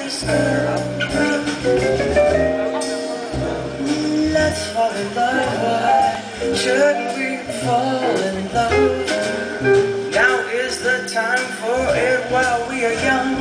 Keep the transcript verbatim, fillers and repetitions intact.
Let's fall in love, why shouldn't we fall in love? Now is the time for it while we are young.